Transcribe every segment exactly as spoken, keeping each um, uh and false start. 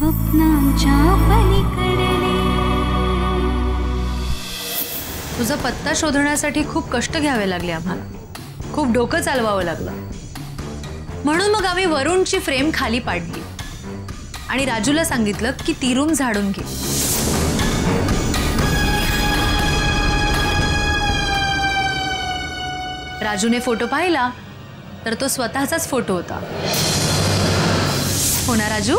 स्वप्नांच्या पलीकडले। तुझा पत्ता शोधण्यासाठी खूप कष्ट घ्यावे लागले आम्हाला, खूप डोकं चालवावं लागलं। म्हणून मग आम्ही वरुणची फ्रेम खाली पाडली आणि राजूला सांगितलं की ती रूम झाडून घे। राजूने फोटो पाहिला तर तो स्वतःचाच फोटो होता। हो ना राजू?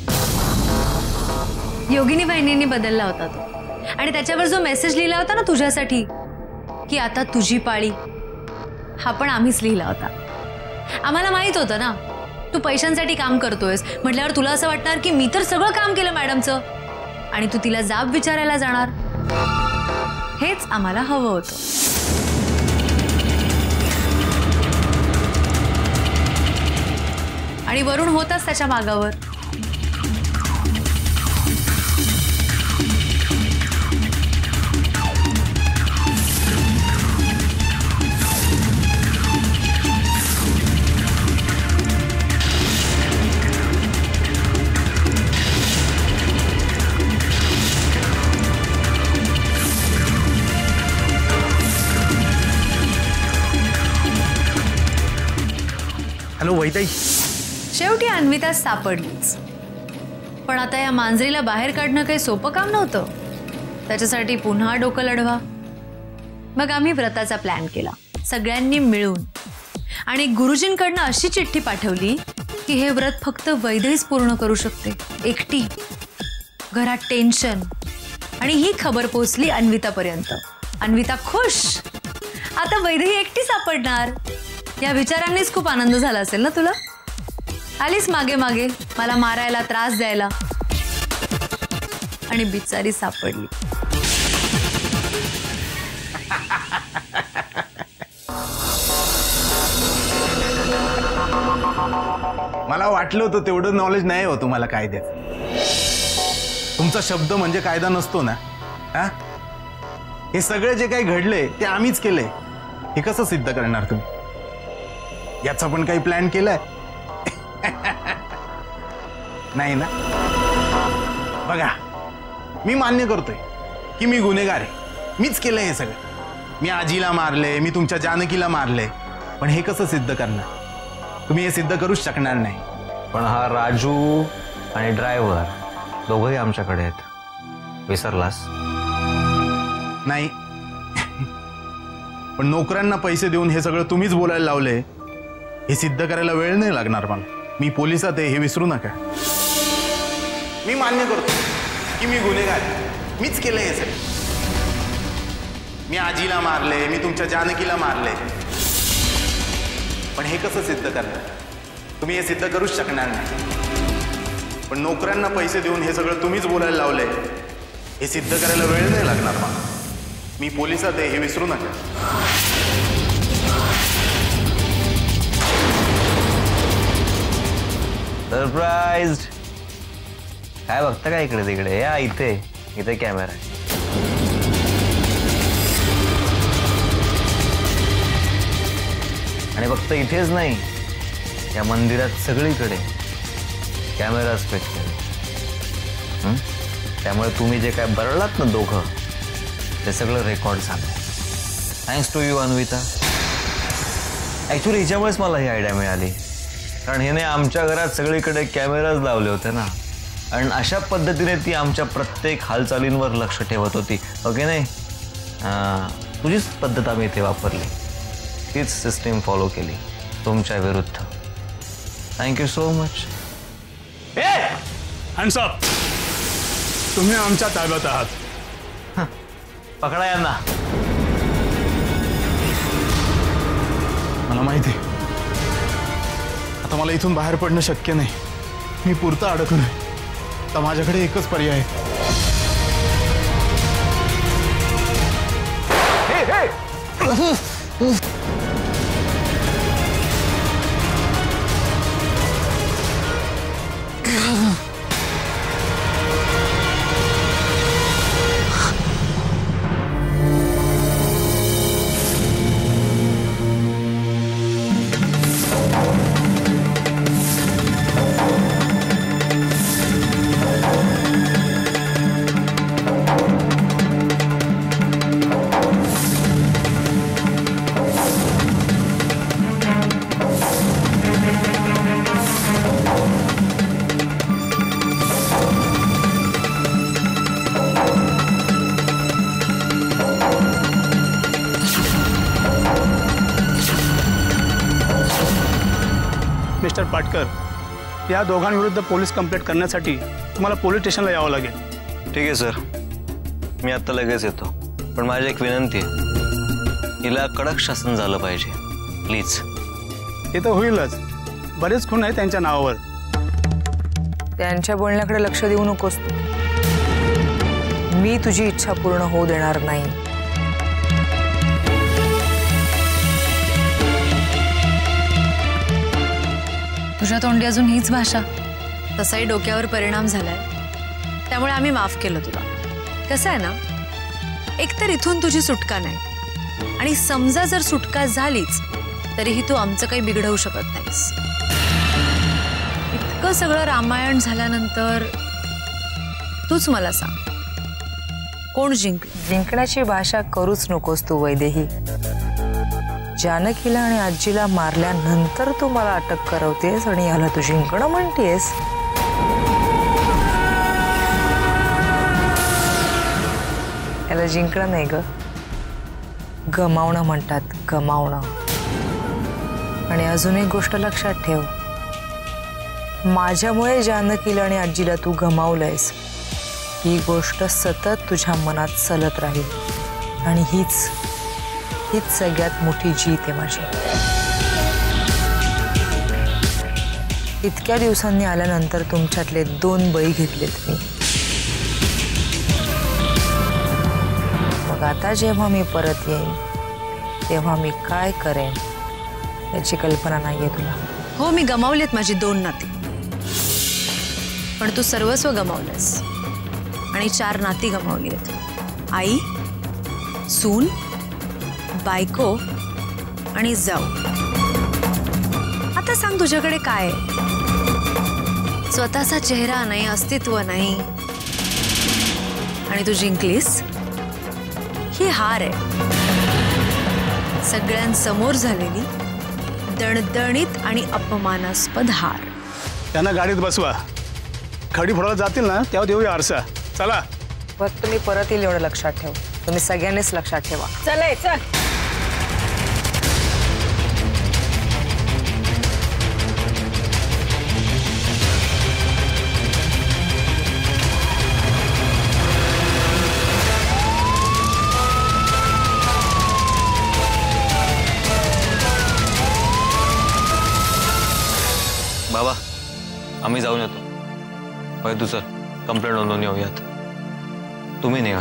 योगिनी बहिणींनी बदलला होता तो, आणि त्याच्यावर जो मेसेज लिहिला होता ना तुझ्यासाठी की आता तुझी पाळी, हा पण आम्हीच लिहिला होता। आम्हाला माहित होतं ना तू पैशांसाठी काम करतोयस म्हटल्यावर तुला असं वाटणार की मी तर सगळं काम केलं मॅडमचं आणि तू तिला जाब विचारायला जाणार। हेच आम्हाला हवं होतं। आणि वरुण होताच त्याच्या मागावर। हॅलो वैताई, शेवटी अन्विता सापडलीच। पण आता या मांजरीला बाहेर काढणं काही सोपं काम नव्हतं, त्याच्यासाठी पुन्हा डोकं लढवा। मग आम्ही व्रताचा प्लॅन केला सगळ्यांनी मिळून, आणि गुरुजींकडनं अशी चिठ्ठी पाठवली की हे व्रत फक्त वैदेहीच पूर्ण करू शकते, एकटी। घरात टेन्शन, आणि ही खबर पोहोचली अन्वितापर्यंत। अन्विता खुश, आता वैदेही एकटी सापडणार या विचारांनीच खूप आनंद झाला असेल ना तुला? आलीस मागे मागे मला मारायला, त्रास द्यायला, आणि बिचारी सापडली। मला वाटलं होतं तेवढं नॉलेज नाही हो तुम्हाला कायद्याचं। तुमचा शब्द म्हणजे कायदा नसतो ना। हा, हे सगळे जे काही घडले ते आम्हीच केले, हे कसं सिद्ध करणार तुम्ही? याचा पण काही प्लॅन केलाय? नाही ना? बघा, मी मान्य करतोय की मी गुन्हेगार आहे, मीच केलंय हे सगळं। मी आजीला मारले, मी तुमच्या जानकीला मारले, पण हे कसं सिद्ध करणार? तुम्ही हे सिद्ध करूच शकणार नाही। पण हा राजू आणि ड्रायव्हर दोघंही आमच्याकडे आहेत, विसरलास? नाही, पण नोकरांना पैसे देऊन हे सगळं तुम्हीच बोलायला लावले, हे सिद्ध करायला वेळ नाही लागणार मला। मी पोलिसात आहे हे विसरू नका। मी मान्य करतो की मी गुन्हेगार आहे, मीच केलंय हे सगळं। मी आजीला मारले, मी तुमच्या जानकीला मारले, पण हे कसं सिद्ध करणार? तुम्ही हे सिद्ध करूच शकणार नाही। पण नोकरांना पैसे देऊन हे सगळं तुम्हीच बोलायला लावले, हे सिद्ध करायला वेळ नाही लागणार मला। मी पोलिसात आहे हे विसरू नका। सरप्राइज! काय बघता का इकडे तिकडे? या इथे, इथे कॅमेरा आहे। आणि फक्त इथेच नाही, या मंदिरात सगळीकडे कॅमेराच फिट केले। त्यामुळे तुम्ही जे काय बरळलात ना दोघं, ते सगळं रेकॉर्ड झालं। Thanks to you Anvita. Actually हिच्यामुळेच मला ही आयडिया मिळाली, कारण हिने आमच्या घरात सगळीकडे कॅमेराज लावले होते ना, आणि अशा पद्धतीने ती आमच्या प्रत्येक हालचालींवर लक्ष ठेवत होती। ओके नाही? तुझीच पद्धत आम्ही इथे वापरली, तीच सिस्टीम फॉलो केली तुमच्या विरुद्ध। Thank you so much. Hands up! तुम्ही आमच्या ताब्यात आहात। पकडा यांना। मला माहिती आहे आता मला इथून बाहेर पडणं शक्य नाही। मी पुरता अडकलोय, तर माझ्याकडे एकच पर्याय आहे। हे, हे! पाटकर या दोघांविरुद्ध पोलीस कंप्लेंट करण्यासाठी तुम्हाला पोलीस स्टेशनला यावं लागेल. ठीक आहे सर, मी आत्ता लगेच येतो. पण माझी एक विनंती आहे, हिला कडक शासन झालं पाहिजे प्लीज. हे तर होईलच, बरेच खून आहे त्यांच्या नावावर. त्यांच्या बोलण्याकडे लक्ष देऊ नकोस तू. मी तुझी इच्छा पूर्ण होऊ देणार नाही. तुझ्या तोंडी अजून हीच भाषा. तसाही डोक्यावर परिणाम झालाय, त्यामुळे आम्ही माफ केलं तुला. कसं आहे ना, एकतर इथून तुझी सुटका नाही, आणि समजा जर सुटका झालीच तरीही तू आमचं काही बिघडवू शकत नाहीस. इतकं सगळं रामायण झाल्यानंतर तूच मला सांग, कोण जिंकलं? जिंकण्याची भाषा करूच नकोस तू वैदेही. जानकीला आणि आजीला मारल्यानंतर तू मला अटक करवतेस आणि याला तू जिंकणं म्हणतेस. याला जिंकणं नाही ग, गमावणं म्हणतात, गमावणं. आणि अजून एक गोष्ट लक्षात ठेव, माझ्यामुळे जानकीला आणि आजीला तू गमावलंयस ही गोष्ट सतत तुझ्या मनात चलत राहील. आणि हीच हीच सगळ्यात मोठी जीत आहे माझी. इतक्या दिवसांनी आल्यानंतर तुमच्यातले दोन बळी घेतलेत मी. मग आता जेव्हा मी परत येईन तेव्हा मी काय करेन याची कल्पना नाहीये तुला. हो, मी गमावलेत माझी दोन नाती, पण तू सर्वस्व गमावलंस आणि चार नाती गमावली आहेत. आई, सून, बायको आणि जाऊ. आता सांग तुझ्याकडे काय आहे? स्वतःचा चेहरा नाही, अस्तित्व नाही, आणि तू जिंकलीस. ही हार आहे, सगळ्यांसमोर झालेली दणदणीत आणि अपमानास्पद हार. त्यांना गाडीत बसवा, खडी फोडायला जातील ना तेव्हा देऊया आरसा. चला. फक्त मी परत येईल एवढं लक्षात ठेव. तुम्ही सगळ्यांनीच लक्षात ठेवा. चल चल. बाबा, आम्ही जाऊन येतो. वैदू सर, कंप्लेंट नोंदवून येऊयात. तुम्ही निघा.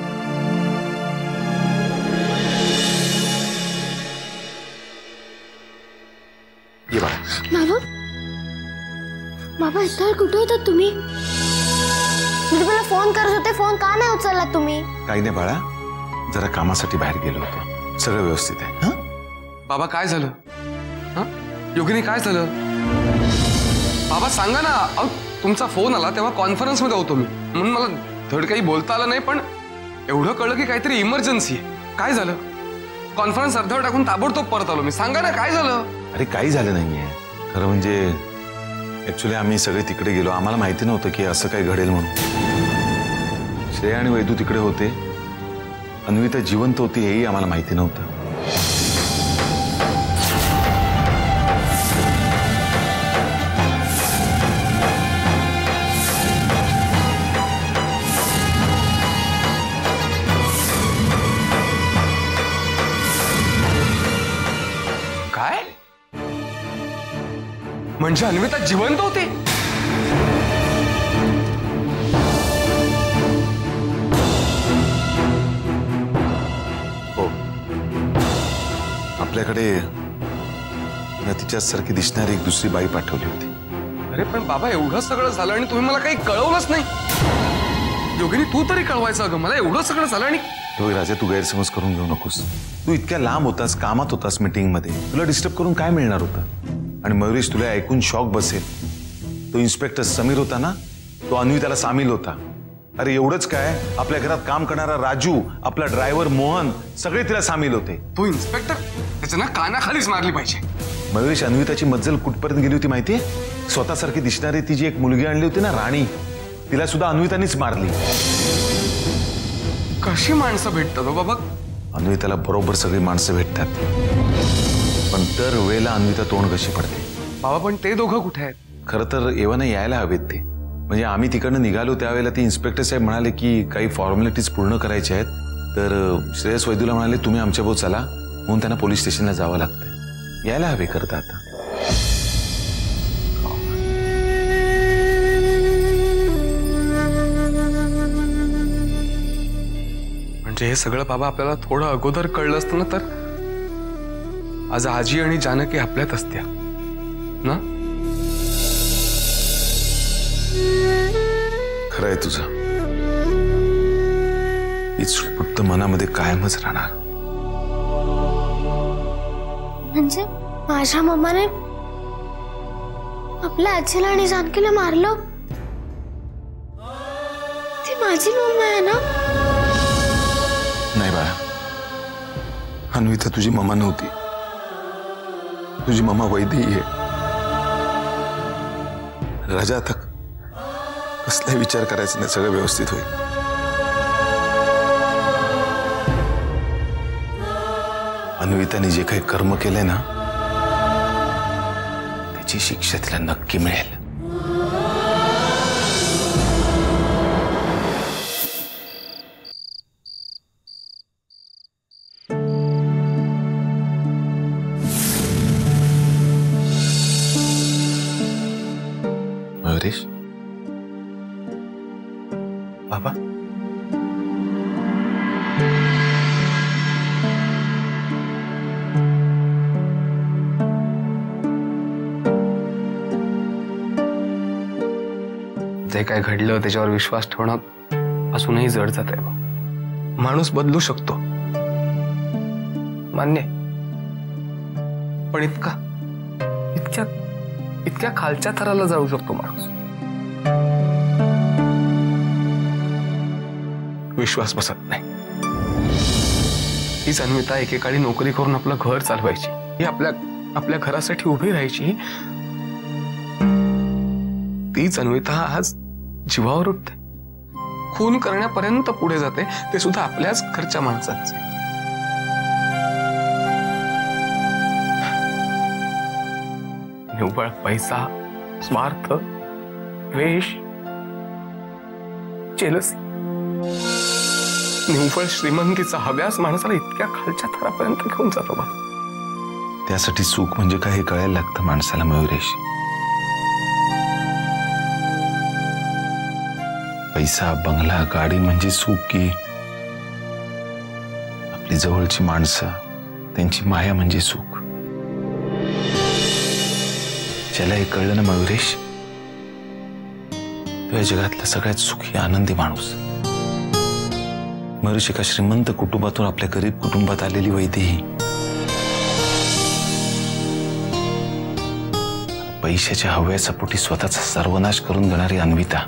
ये बाळा. बाबा बाबा इथं कुठे होतात तुम्ही? मी तुम्हाला फोन करत होते, फोन का नाही उचलला तुम्ही? काही नाही बाळा, जरा कामासाठी बाहेर गेलो होतो. सगळं व्यवस्थित आहे. हा बाबा, काय झालं? हा योगिनी, काय झालं? बाबा सांगा ना. अहो, तुमचा फोन आला तेव्हा कॉन्फरन्स मध्ये होतो मी, म्हणून मला धड काही बोलता आलं नाही. पण एवढं कळलं की काहीतरी इमर्जन्सी आहे. काय झालं? कॉन्फरन्स अर्धवट टाकून ताबडतोब परत आलो मी. सांगा ना, काय झालं? अरे काही झालं नाहीये. खरं म्हणजे ऍक्च्युली आम्ही सगळे तिकडे गेलो, आम्हाला माहिती नव्हतं की असं काही घडेल म्हणून. श्रेया आणि वैदू तिकडे होते, अन्विता जिवंत होती हेही आम्हाला माहिती नव्हतं. काय म्हणजे अन्विता जिवंत होती? हो, आपल्याकडे तिच्यासारखी दिसणारी एक दुसरी बाई पाठवली होती. अरे पण बाबा, एवढं सगळं झालं आणि तुम्ही मला काही कळवलंच नाही. योगिनी, तू तरी कळवायचं अगं मला. एवढं सगळं झालं आणि होय राजा, तू गैरसमज करून घेऊ नकोस. तू इतक्या लांब होतास, कामात होतास, मीटिंग मध्ये. तुला डिस्टर्ब करून काय मिळणार होतं? आणि मयुरेश, तुला ऐकून शॉक बसेल, तो इन्स्पेक्टर समीर होता ना, तो अन्विताला सामील होता. अरे एवढंच काय, आपल्या घरात काम करणारा राजू, आपला ड्रायव्हर मोहन, सगळे तिला सामील होते. तो इन्स्पेक्टर, त्याच्या ना कानाखालीच मारली पाहिजे. मयुरेश, अन्विताची मज्जल कुठपर्यंत गेली होती माहितीये? स्वतःसारखी दिसणारी ती जी एक मुलगी आणली होती ना, राणी, तिला सुद्धा अन्वितानीच मारली. कशी माणसं भेटतात बाबा? अन्विताला बरोबर सगळी माणसं भेटतात, पण दर वेळेला अन्विता तोंड कशी पडते. बाबा पण ते दोघं कुठे आहेत? खरं तर एव्हाना यायला हवेत ते. म्हणजे आम्ही तिकडनं निघालो त्यावेळेला ते इन्स्पेक्टर साहेब म्हणाले की काही फॉर्मॅलिटीज पूर्ण करायच्या आहेत. तर श्रेयस वैदूला म्हणाले तुम्ही आमच्याबरोबर चला, म्हणून त्यांना पोलीस स्टेशनला जावं लागतंय. यायला हवे खरं तर आता. म्हणजे हे सगळं बाबा आपल्याला थोडं अगोदर कळलं असतं ना तर आज आजी आणि जानकी आपल्यात असत्या ना. खरं आहे तुझं. ही चूक फक्त मनामध्ये कायमच राहणार. म्हणजे माझ्या मम्माने आपल्या आजीला आणि जानकीला मारलं. ती माझी मम्मा आहे ना. नाही बाळा, अन्विता तुझी मम्मा नव्हती. तुझी मम्मा वैदेही आहे. राजा आता कसलाही विचार करायचा नाही, सगळं व्यवस्थित होईल. अन्विताने जे काही कर्म केले ना त्याची शिक्षा तिला नक्की मिळेल. मयुरेश, बाबा जे काय घडलं त्याच्यावर विश्वास ठेवणं अजूनही जड जात आहे. माणूस बदलू शकतो मान्य, पण इतका इतक्या इतक्या खालच्या थराला जाऊ शकतो माणूस. विश्वास बसत नाही. हीच अन्विता एकेकाळी नोकरी करून आपलं घर चालवायची, ही आपल्या आपल्या घरासाठी उभी राहायची. तीच अन्विता आज जीवावर उठते, खून करण्यापर्यंत पुढे जाते, ते सुद्धा आपल्याच घरच्या माणसांचे. निव्वळ पैसा, स्वार्थ, द्वेष, जेलसी, निव्वळ श्रीमंतीचा हव्यास माणसाला इतक्या खालच्या थरापर्यंत घेऊन जातो बा. त्यासाठी सुख म्हणजे काय हे कळायला लागतं माणसाला मयुरेश. पैसा, बंगला, गाडी म्हणजे सुख की आपली जवळची माणसं, त्यांची माया म्हणजे सुख. ज्याला हे कळलं ना मयुरेश, तो या जगातला सगळ्यात सुखी आनंदी माणूस. मयुरेश, एका श्रीमंत कुटुंबातून आपल्या गरीब कुटुंबात आलेली वैदेही, पैशाच्या हव्याच्या पोटी स्वतःचा सर्वनाश करून देणारी अन्विता,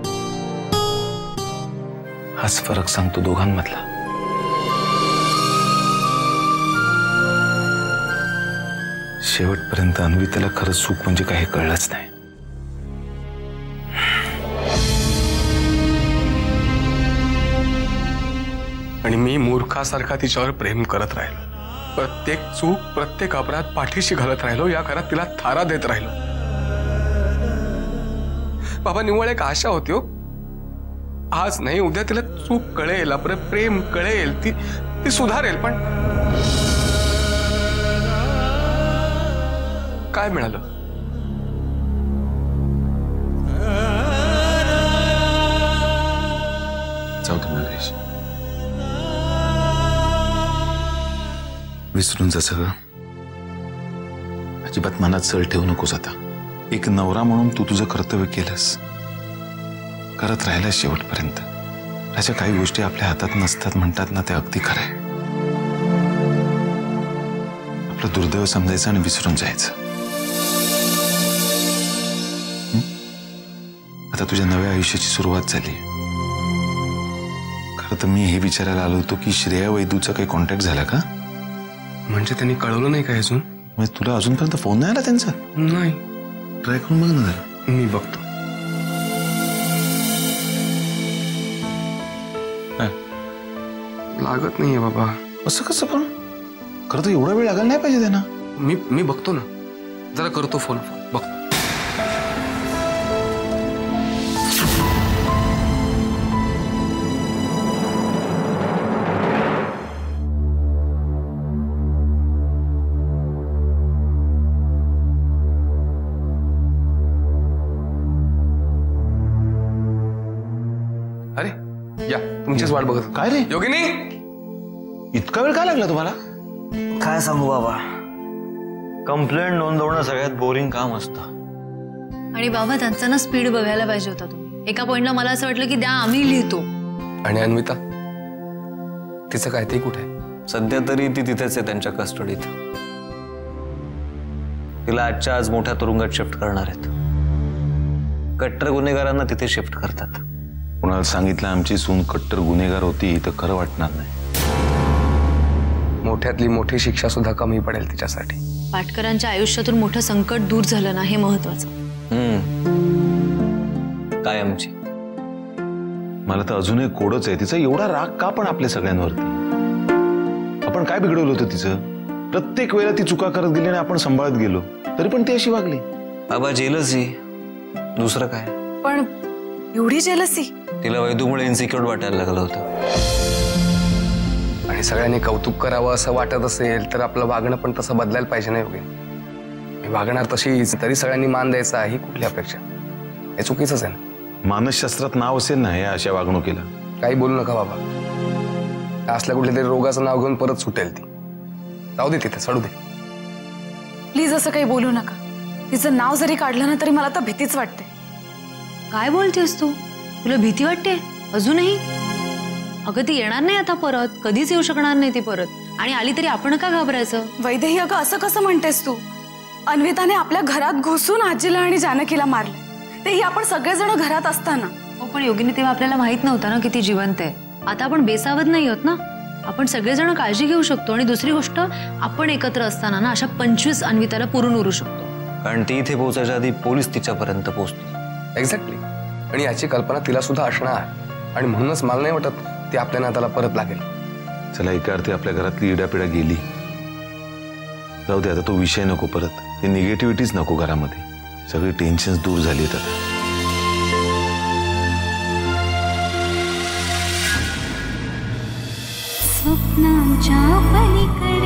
हाच फरक सांगतो दोघांमधला. शेवटपर्यंत अन्विताला खरंच सुख म्हणजे काही कळलंच नाही. आणि मी मूर्खासारखा तिच्यावर प्रेम करत राहिलो. प्रत्येक चूक, प्रत्येक अपराध पाठीशी घालत राहिलो. या घरात तिला थारा देत राहिलो. बाबा, निव्वळ एक आशा होती हो, आज नाही उद्या तिला चूक कळेल, आपलं प्रेम कळेल, ती ती सुधारेल. पण काय मिळालं? जाऊ दे मयुरेश, विसरून जा सगळं. अजिबात मनात चल ठेवू नकोस. आता एक नवरा म्हणून तू तुझं कर्तव्य केलंस, करत राहिला शेवटपर्यंत. त्याच्या काही गोष्टी आपल्या हातात नसतात म्हणतात ना, ते अगदी खरं आहे. आपलं दुर्दैव समजायचं आणि विसरून जायचं. आता तुझ्या नव्या आयुष्याची सुरुवात झाली. खरं तर मी हे विचारायला आलो होतो की श्रेया वैदूचा काही कॉन्टॅक्ट झाला का? म्हणजे त्यांनी कळवलं नाही का अजून? म्हणजे तुला अजूनपर्यंत फोन नाही आला त्यांचा? नाही. ट्राय करून बघ ना जरा. मी बघतो. लागत नाहीये बाबा. असं कसं? पण खरं तर एवढा वेळ लागायला नाही पाहिजे त्यांना. मी मी बघतो ना, जरा करतो फोन. या तुमचीच वाट बघत. काय रे योगिनी, इतका वेळ काय लागला तुम्हाला? काय सांगू बाबा, कंप्लेंट नोंदवणं सगळ्यात बोरिंग काम असतं. आणि बाबा त्यांचा ना स्पीड बघायला पाहिजे होता तुम्ही. एका पॉइंटला मला असं वाटलं की द्या आम्ही लिहितो. आणि अन्विता तिचं काय, ते कुठे? सध्या तरी ती तिथेच आहे त्यांच्या कस्टडीत. तिला आजच्या आज मोठ्या तुरुंगात शिफ्ट करणार आहेत. कट्टर गुन्हेगारांना तिथे शिफ्ट करतात. कुणाला सांगितलं आमची सून कट्टर गुन्हेगार होती तर खरं वाटणार नाही. मोठ्यातली मोठी शिक्षा सुद्धा कमी पडेल तिच्यासाठी. पाटकरांच्या आयुष्यातून मोठं संकट दूर झालं ना, हे महत्वाचं. हम्म काय आमची मला तर अजूनही कोडच आहे. तिचा एवढा राग का पण आपल्या सगळ्यांवरती? आपण काय बिघडवलं होतं तिचं? प्रत्येक वेळेला ती चुका करत गेली आणि आपण सांभाळत गेलो, तरी पण ती अशी वागली. बाबा जेलसी, दुसरं काय? पण एवढी जेलसी? तिला वैदूमुळे इन्सिक्युअर वाटायला लागलं होतं. आणि सगळ्यांनी कौतुक करावं असं वाटत असेल तर आपलं वागणं पण तसं बदलायला पाहिजे. नाही योगिनी, मी वागणार तशीच तरी सगळ्यांनी मान द्यायचा, ही कुठली अपेक्षा? हे चुकीचंच आहे ना. मानसशास्त्रात नाव असेल ना या अशा वागणुकीला. काही बोलू नका बाबा. असल्या कुठल्या तरी रोगाचं नाव घेऊन परत सुटेल ती. जाऊ दे तिथे, सडू दे. प्लीज असं काही बोलू नका. तिचं नाव जरी काढलं ना तरी मला तर भीतीच वाटते. काय बोलतेस तू? तुला भीती वाटते अजूनही? अगं ती येणार नाही आता परत, कधीच येऊ शकणार नाही ती परत. आणि आली तरी आपण का घाबरायचं? वैदेही, अगं असं कसं म्हणतेस तू? अन्विताने आपल्या घरात घुसून आजीला आणि जानकीला मारले, तेही आपण सगळेजण घरात असताना. हो पण योगिनी, तेव्हा आपल्याला माहित नव्हतं ना किती जिवंत आहे. आता आपण बेसावध नाही होत ना, आपण सगळेजण काळजी घेऊ शकतो. आणि दुसरी गोष्ट, आपण एकत्र असताना ना अशा पंचवीस अन्विताला पुरून उरू शकतो. कारण ती इथे पोहोचायच्या आधी पोलीस तिच्यापर्यंत पोहोचतो. एक्झॅक्टली. आणि याची कल्पना तिला सुद्धा असणार. आणि म्हणूनच मला नाही वाटत ती आपल्या नाताला परत लागेल. चला, एका अर्थी आपल्या घरातली इडापिडा गेली. जाऊ दे आता, तो विषय नको परत. ते निगेटिव्हिटीच नको घरामध्ये. सगळी टेन्शन दूर झाली आहेत आता. स्वप्नांच्या पलीकडे